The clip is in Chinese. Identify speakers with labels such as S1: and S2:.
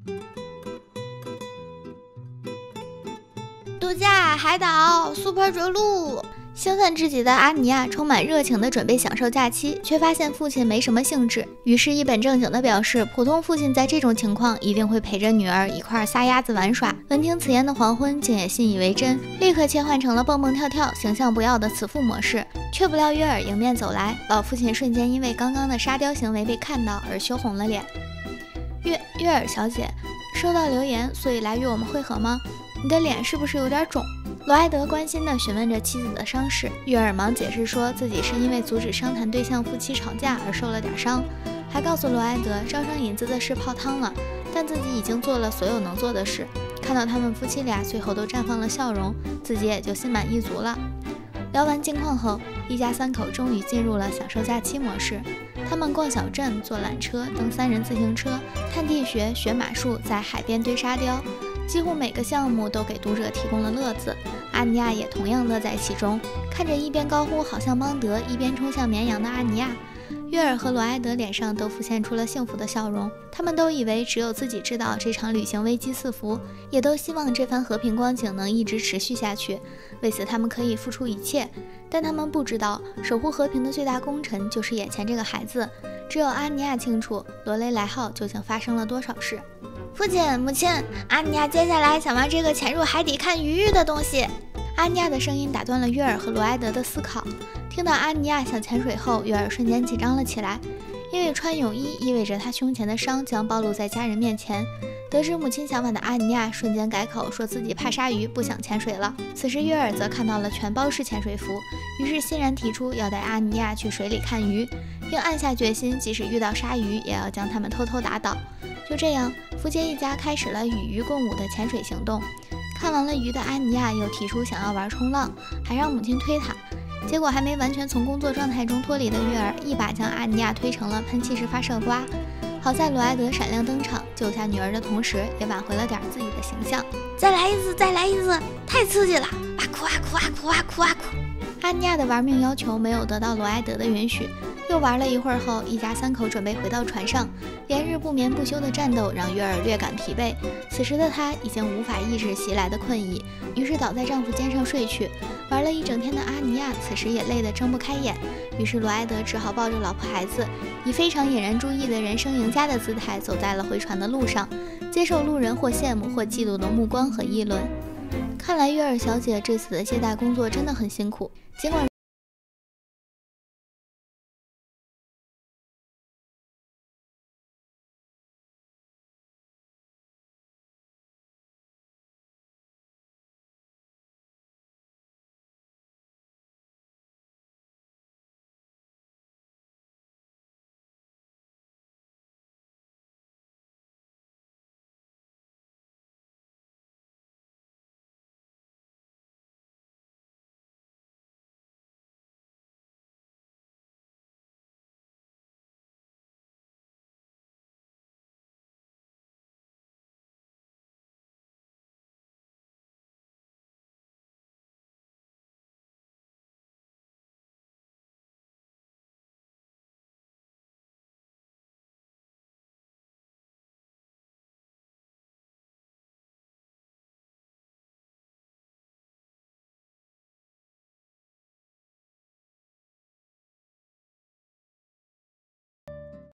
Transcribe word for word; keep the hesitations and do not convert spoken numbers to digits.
S1: 度假海岛 Super 着陆。兴奋至极的阿尼亚充满热情地准备享受假期，却发现父亲没什么兴致，于是一本正经地表示，普通父亲在这种情况一定会陪着女儿一块撒鸭子玩耍。闻听此言的黄昏竟也信以为真，立刻切换成了蹦蹦跳跳、形象不要的慈父模式。却不料约尔迎面走来，老父亲瞬间因为刚刚的沙雕行为被看到而羞红了脸。约约尔小姐，收到留言，所以来与我们会合吗？你的脸是不是有点肿？罗埃德关心地询问着妻子的伤势，约尔忙解释说自己是因为阻止商谈对象夫妻吵架而受了点伤，还告诉罗埃德招商引资的事泡汤了，但自己已经做了所有能做的事。看到他们夫妻俩最后都绽放了笑容，自己也就心满意足了。聊完近况后，一家三口终于进入了享受假期模式。他们逛小镇、坐缆车、蹬三人自行车、探地穴、学马术，在海边堆沙雕。几乎每个项目都给读者提供了乐子，阿尼亚也同样乐在其中。看着一边高呼好像邦德，一边冲向绵羊的阿尼亚，约尔和罗埃德脸上都浮现出了幸福的笑容。他们都以为只有自己知道这场旅行危机四伏，也都希望这番和平光景能一直持续下去，为此他们可以付出一切。但他们不知道，守护和平的最大功臣就是眼前这个孩子。只有阿尼亚清楚罗雷莱号究竟发生了多少事。父亲、母亲，阿尼亚接下来想玩这个潜入海底看鱼的东西。阿尼亚的声音打断了约尔和罗埃德的思考。听到阿尼亚想潜水后，约尔瞬间紧张了起来，因为穿泳衣意味着他胸前的伤将暴露在家人面前。得知母亲想法的阿尼亚瞬间改口，说自己怕鲨鱼，不想潜水了。此时约尔则看到了全包式潜水服，于是欣然提出要带阿尼亚去水里看鱼，并暗下决心，即使遇到鲨鱼，也要将它们偷偷打倒。就这样，福杰一家开始了与鱼共舞的潜水行动。看完了鱼的阿尼亚又提出想要玩冲浪，还让母亲推他。结果还没完全从工作状态中脱离的约尔，一把将阿尼亚推成了喷气式发射瓜。好在罗埃德闪亮登场，救下女儿的同时，也挽回了点自己的形象。再来一次，再来一次，太刺激了！啊哭啊哭啊哭啊哭啊哭！阿尼亚的玩命要求没有得到罗埃德的允许。又玩了一会儿后，一家三口准备回到船上。连日不眠不休的战斗让约尔略感疲惫，此时的她已经无法抑制袭来的困意，于是倒在丈夫肩上睡去。玩了一整天的阿尼亚此时也累得睁不开眼，于是罗埃德只好抱着老婆孩子，以非常引人注意的人生赢家的姿态走在了回船的路上，接受路人或羡慕或嫉妒的目光和议论。看来约尔小姐这次的接待工作真的很辛苦，尽管